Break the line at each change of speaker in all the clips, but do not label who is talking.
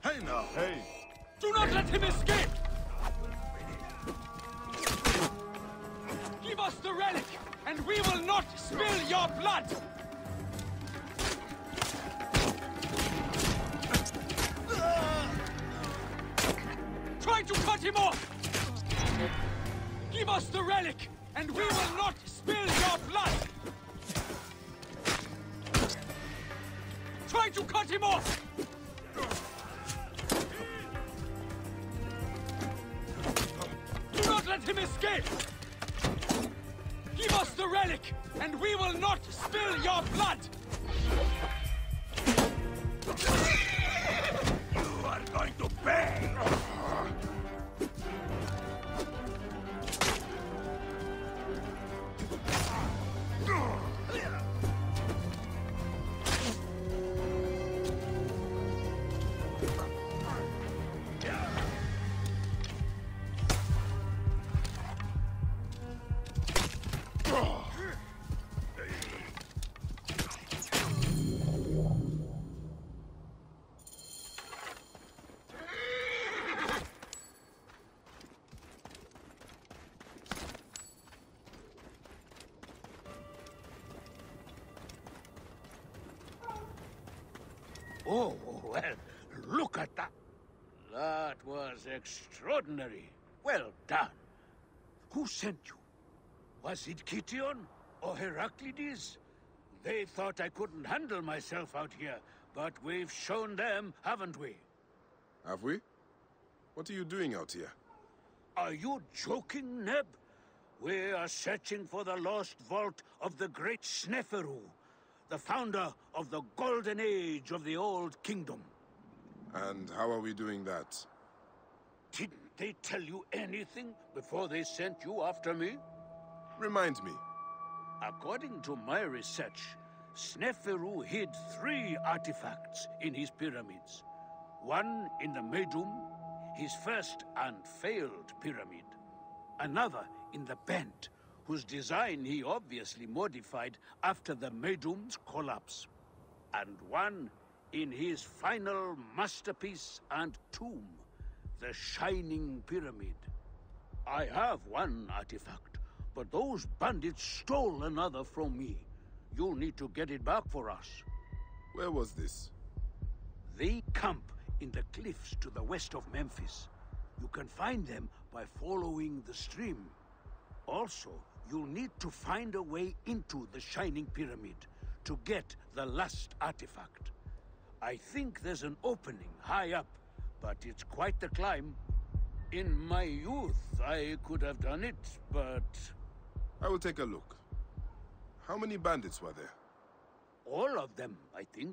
Hey now. Hey.
Do not let him escape! Give us the relic, and we will not spill your blood! Try to cut him off! Give us the relic, and we will not spill your blood! Try to cut him off! Do not let him escape! Give us the relic, and we will not spill your blood!
You are going to pay!
Oh, well, look at that. That was extraordinary. Well done. Who sent you? Was it Kition or Heraclides? They thought I couldn't handle myself out here, but we've shown them, haven't we?
Have we? What are you doing out here?
Are you joking, Neb? We are searching for the lost vault of the great Sneferu, the founder of the golden age of the old kingdom.
And how are we doing that?
Didn't they tell you anything before they sent you after me?
Remind me.
According to my research, Sneferu hid 3 artifacts in his pyramids. One in the Medum, his first and failed pyramid. Another in the Bent, whose design he obviously modified after the Medum's collapse. And one in his final masterpiece and tomb, the Shining Pyramid. I have one artifact, but those bandits stole another from me. You'll need to get it back for us.
Where was this?
They camp in the cliffs to the west of Memphis. You can find them by following the stream. Also, you'll need to find a way into the Shining Pyramid to get the last artifact. I think there's an opening high up, but it's quite the climb. In my youth, I could have done it, but...
I will take a look. How many bandits were there?
all of them, I think.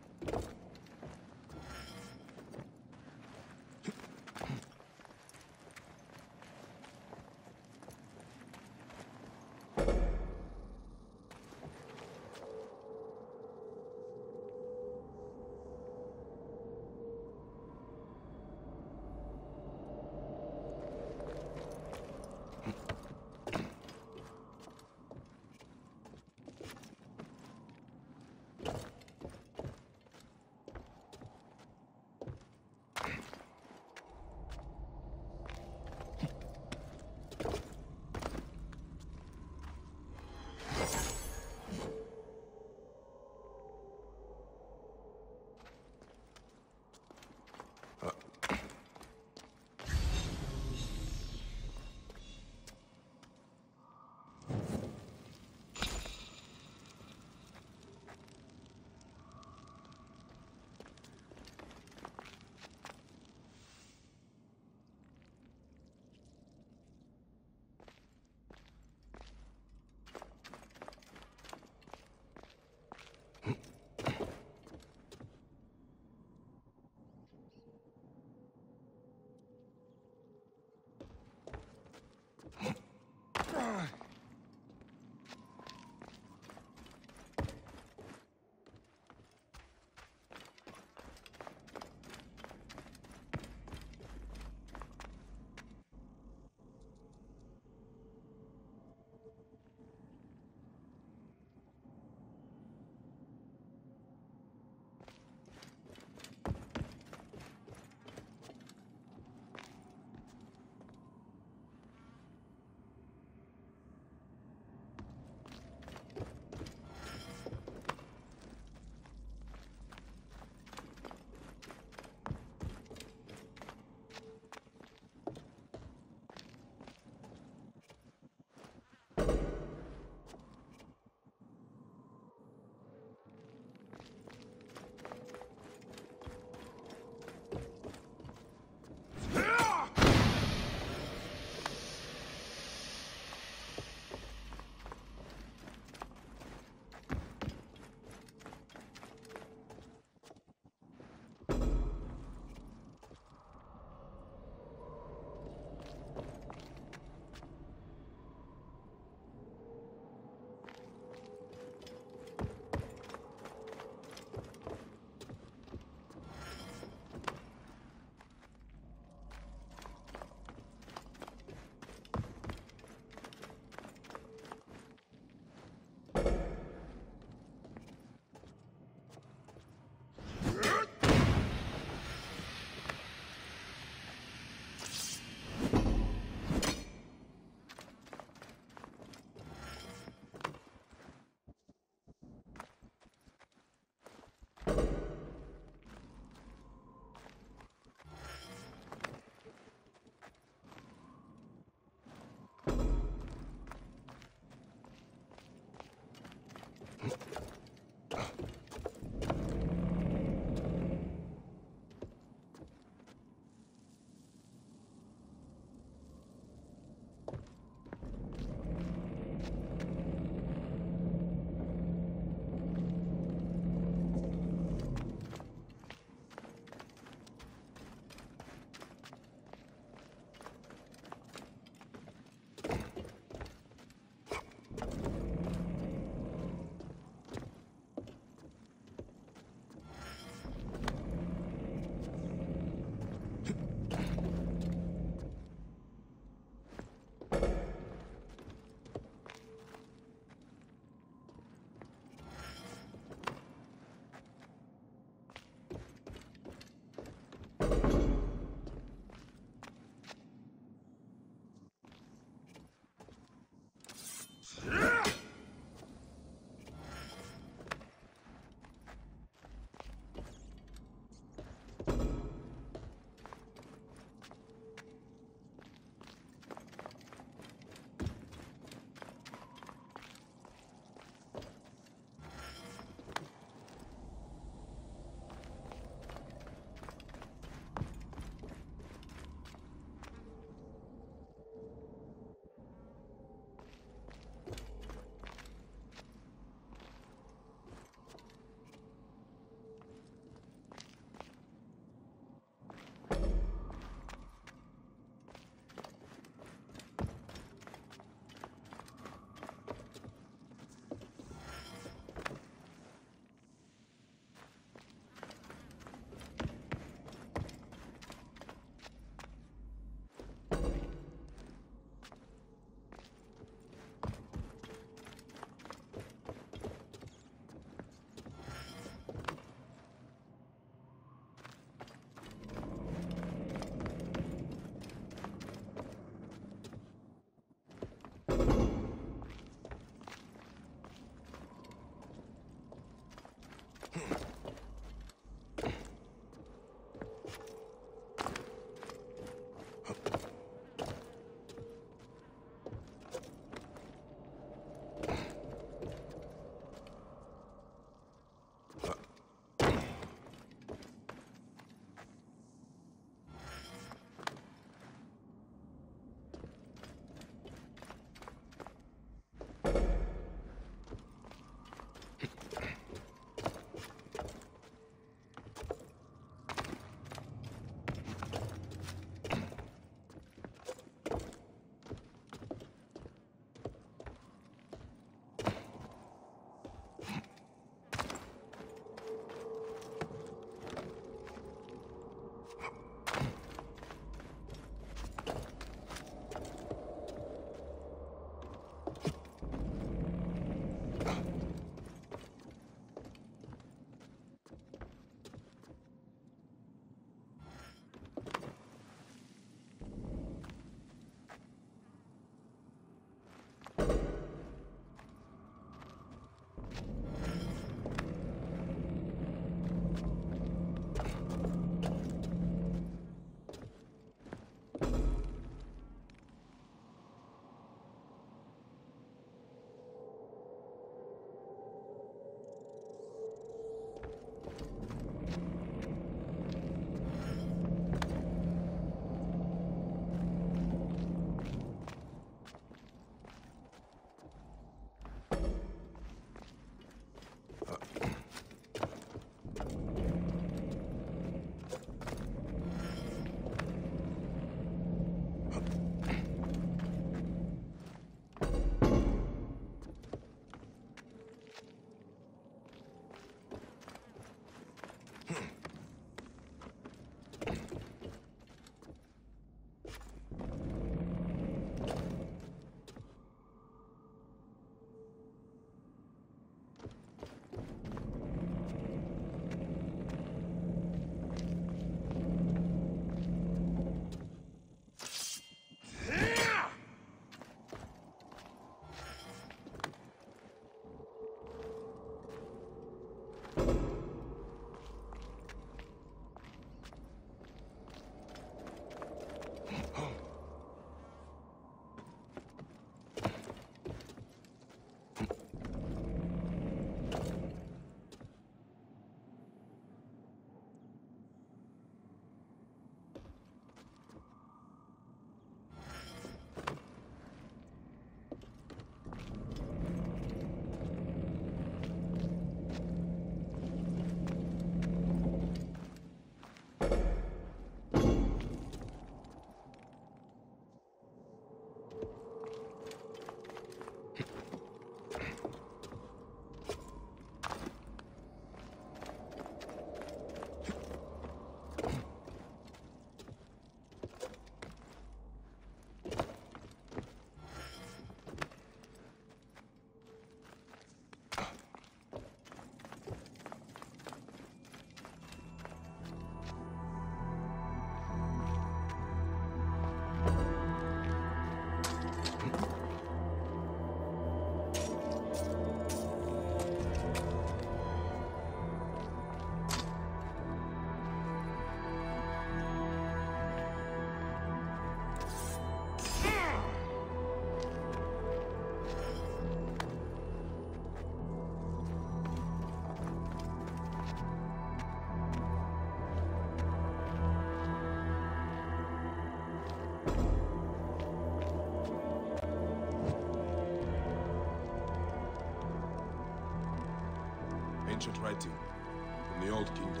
ancient writing from the Old Kingdom.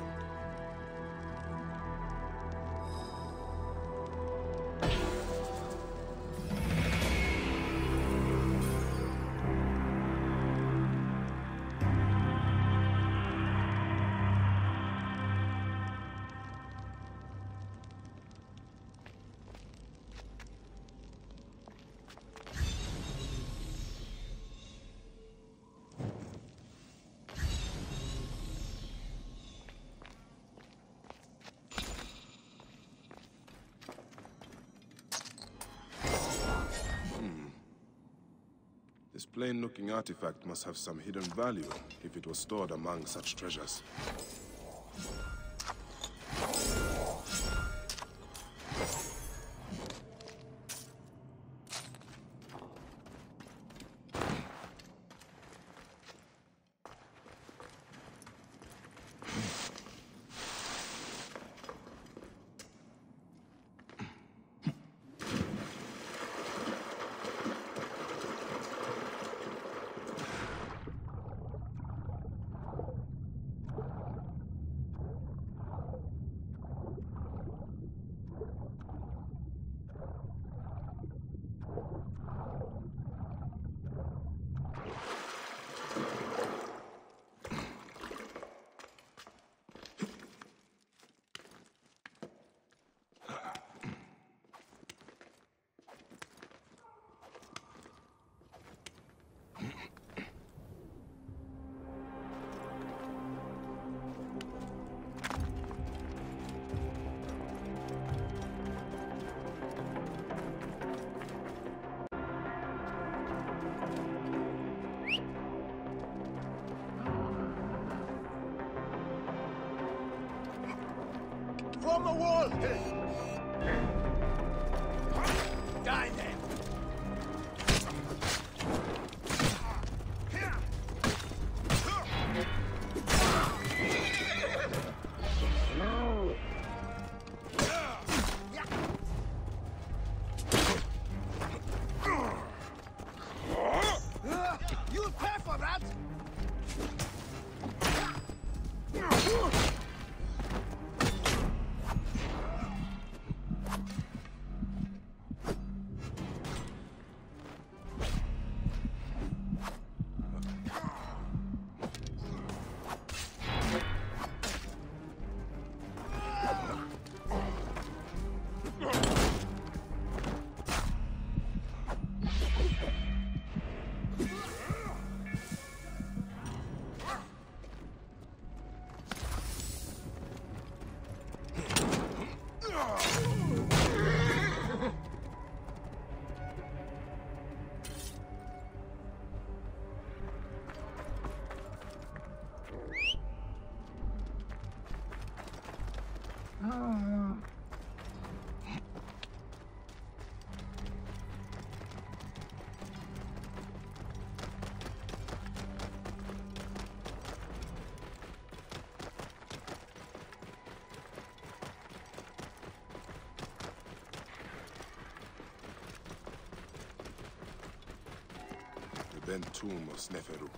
This plain-looking artifact must have some hidden value if it was stored among such treasures.
From the wall! Die then! You'll pay for that!
The bent tomb of Sneferu.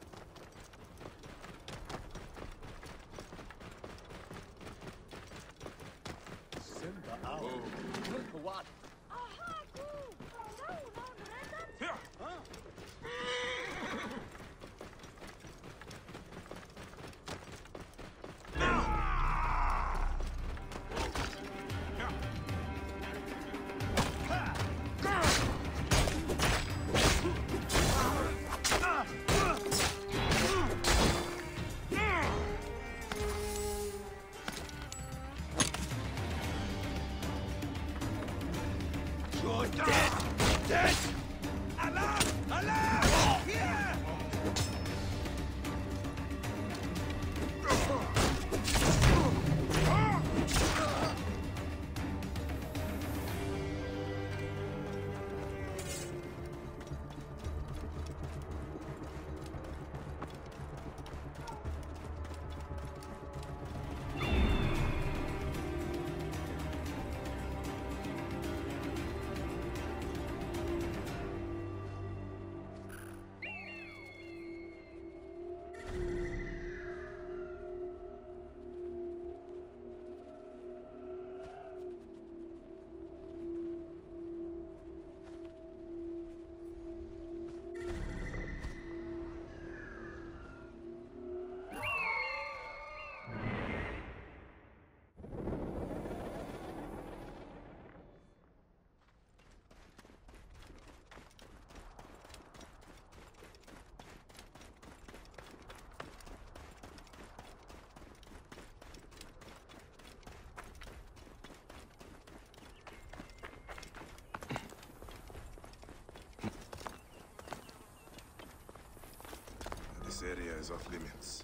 This area is off limits.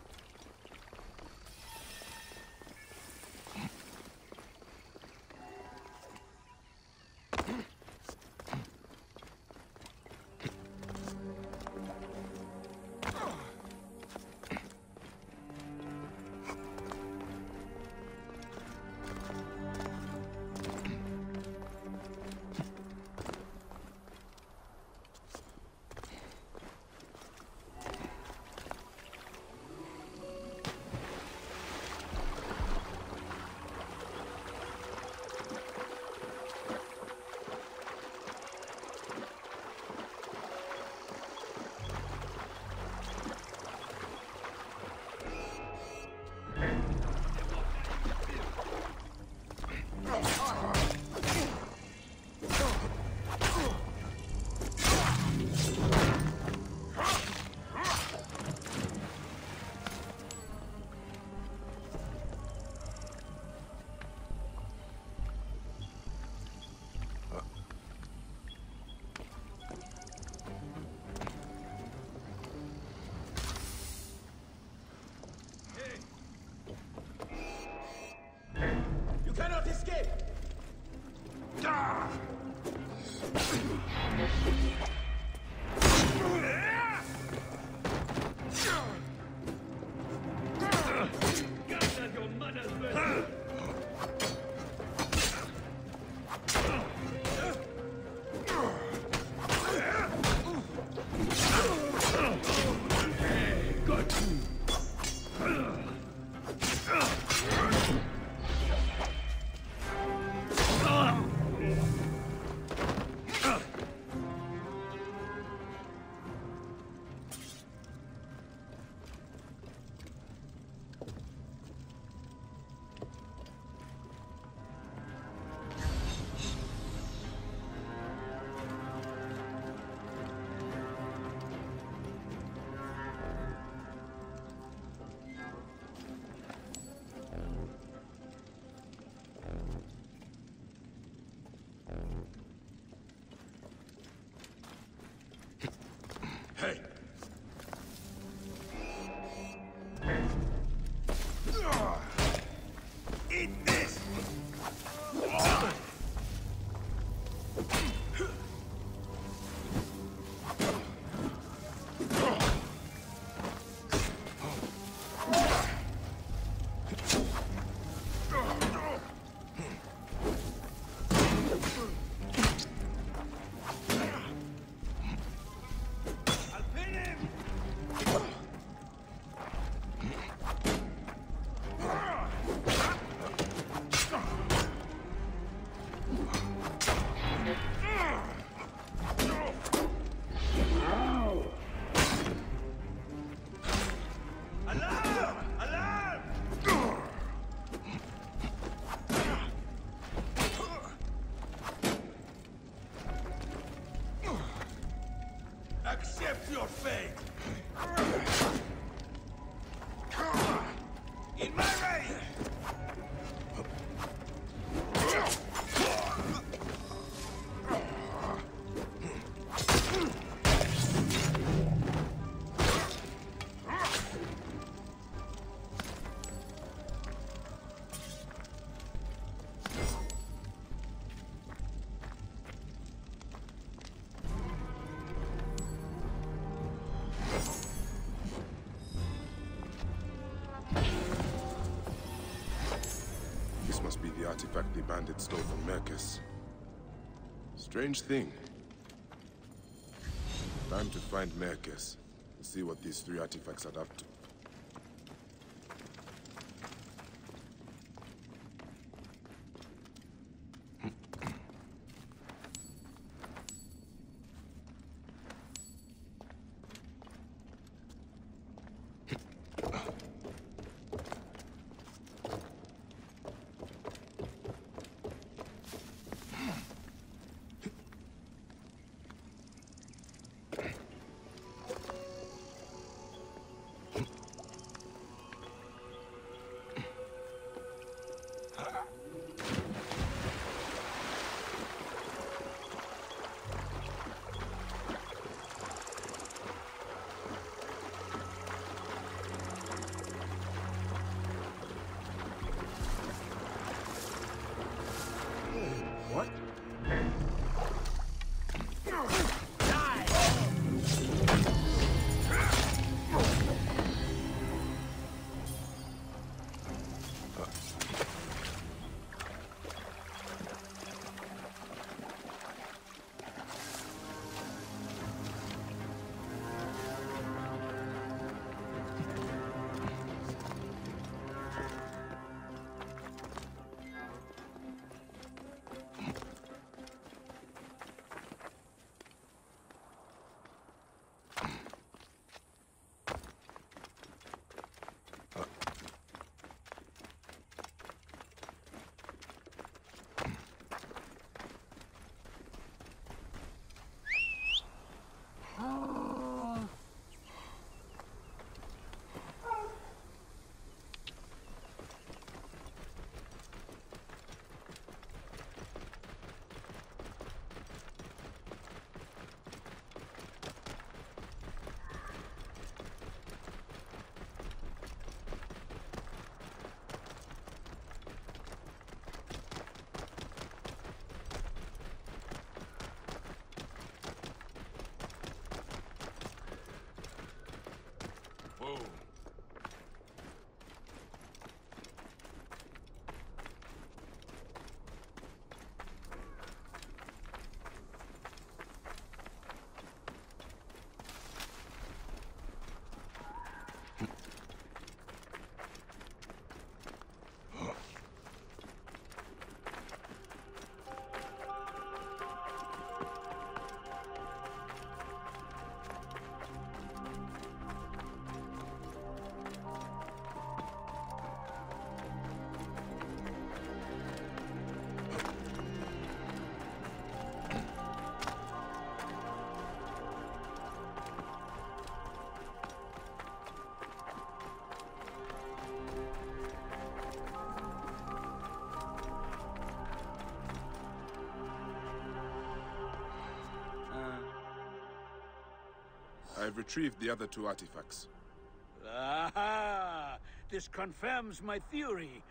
You cannot escape!
Hey!
Eat this! Accept your fate! In my way!
This must be the artifact the bandits stole from Mercus. Strange thing. Time to find Mercus and see what these three artifacts are up to. I have retrieved the other two artifacts.
Aha! This confirms my theory.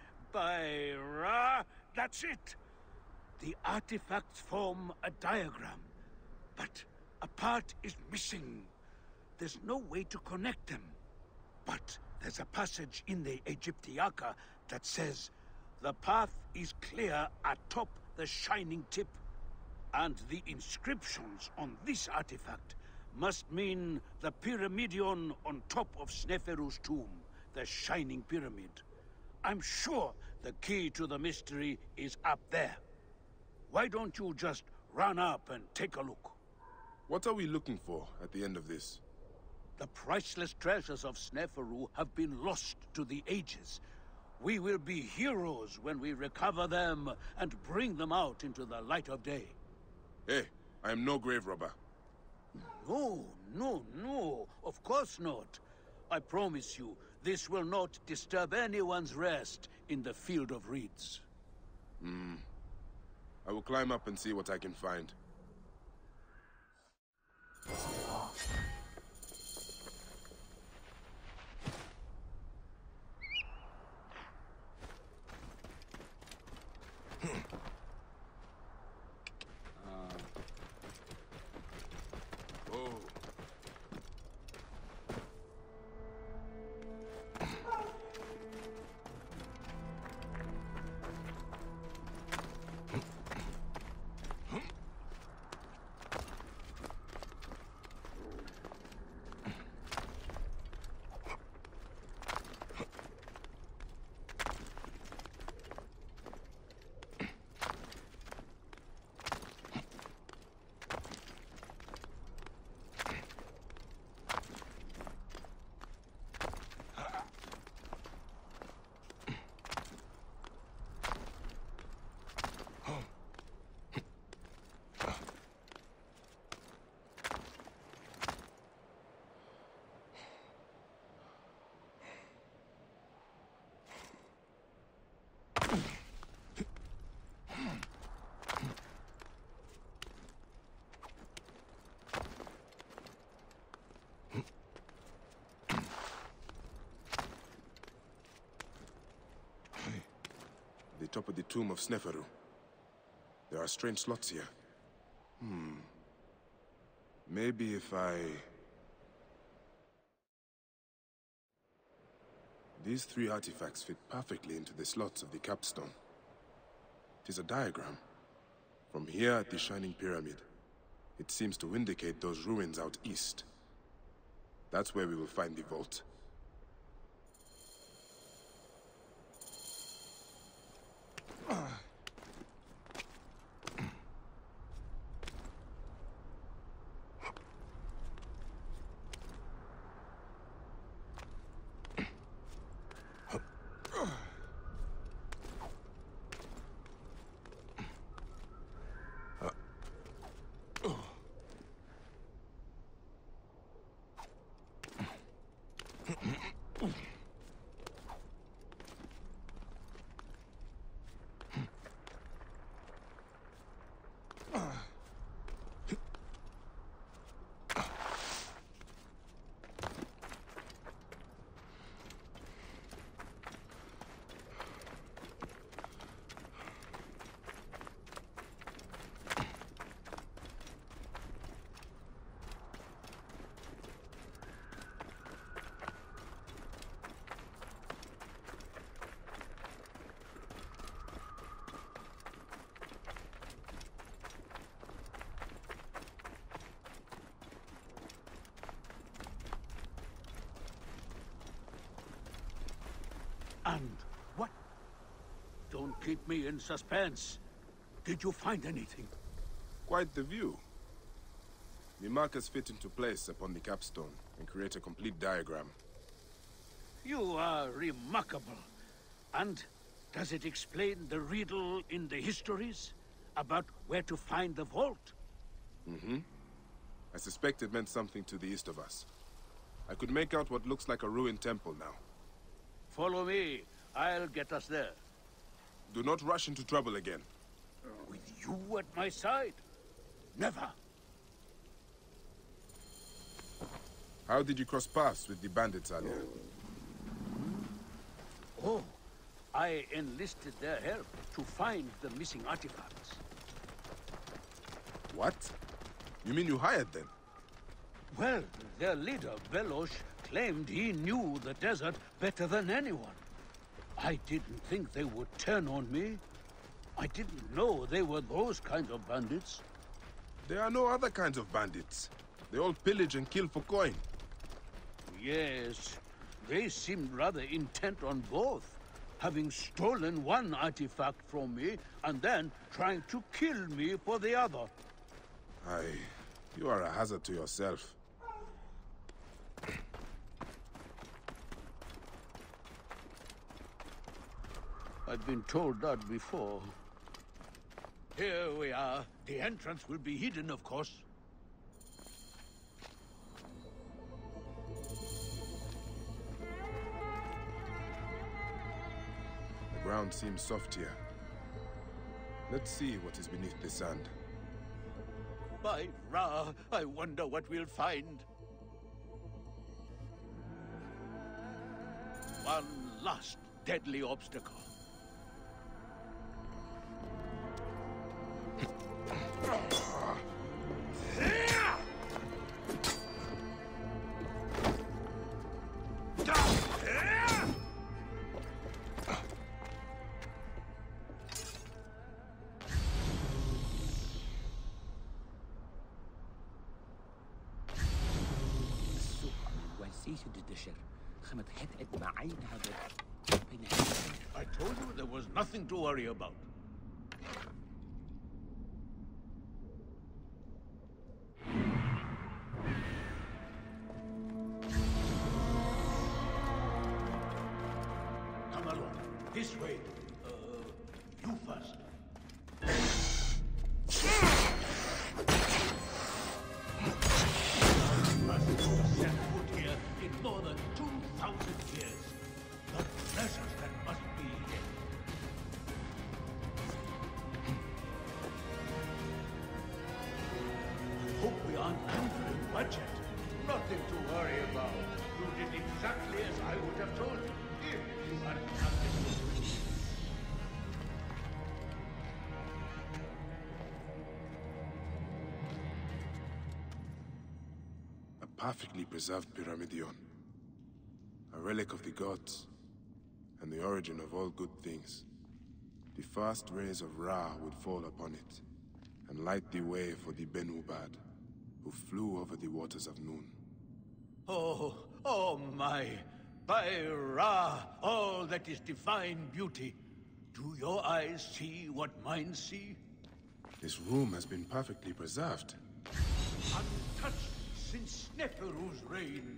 That's it! The artifacts form a diagram, but a part is missing. There's no way to connect them. But there's a passage in the Egyptiaca that says, the path is clear atop the shining tip. And the inscriptions on this artifact must mean the Pyramidion on top of Sneferu's tomb, the Shining Pyramid. I'm sure the key to the mystery is up there. Why don't you just run up and take a look?
What are we looking for at the end of this?
The priceless treasures of Sneferu have been lost to the ages. We will be heroes when we recover them and bring them out into the light of day.
Hey, I am no grave robber.
No, no, no, of course not. I promise you, this will not disturb anyone's rest in the field of reeds.
I will climb up and see what I can find. The top of the tomb of Sneferu. There are strange slots here. Maybe if I... These three artifacts fit perfectly into the slots of the capstone. It is a diagram. From here at the Shining Pyramid, it seems to indicate those ruins out east. That's where we will find the vault.
And what? Don't keep me in suspense. Did you find anything?
Quite the view. The markers fit into place upon the capstone and create a complete diagram.
You are remarkable. And does it explain the riddle in the histories about where to find the vault?
I suspect it meant something to the east of us. I could make out what looks like a ruined temple now.
Follow me. I'll get us there.
Do not rush into trouble again.
With you at my side? Never.
How did you cross paths with the bandits earlier?
Oh, I enlisted their help to find the missing artifacts.
What? You mean you hired them?
Well, their leader, Velosh, claimed he knew the desert better than anyone. I didn't think they would turn on me. I didn't know they were those kinds of bandits.
There are no other kinds of bandits. They all pillage and kill for coin.
Yes, they seemed rather intent on both, having stolen one artifact from me and then trying to kill me for the other.
Aye, you are a hazard to yourself.
I've been told that before. Here we are. The entrance will be hidden, of course.
The ground seems soft here. Let's see what is beneath the sand.
By Ra, I wonder what we'll find. One last deadly obstacle. I told you there was nothing to worry about. Come along. This way. You first. Set foot here in more than 2,000 years. The treasures that must be here. I hope we aren't under budget. Nothing to worry about. You did exactly as I would have told you, if you hadn't done this.
A perfectly preserved pyramidion. A relic of the gods, and the origin of all good things. The first rays of Ra would fall upon it, and light the way for the Benubad, who flew over the waters of Nun.
Oh my! By Ra, all that is divine beauty. Do your eyes see what mine see?
This room has been perfectly preserved.
Untouched since Neferu's reign.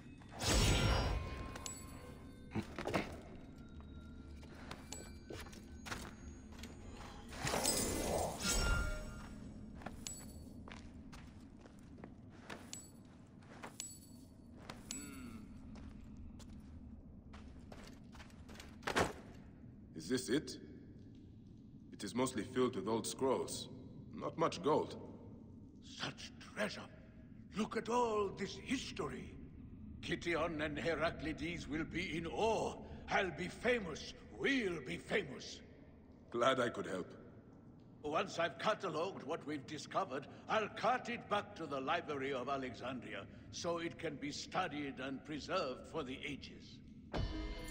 Is this it? It is mostly filled with old scrolls. Not much gold.
Such treasure. Look at all this history. Kition and Heraclides will be in awe. I'll be famous. We'll be famous.
Glad I could help.
Once I've catalogued what we've discovered, I'll cart it back to the Library of Alexandria, so it can be studied and preserved for the ages.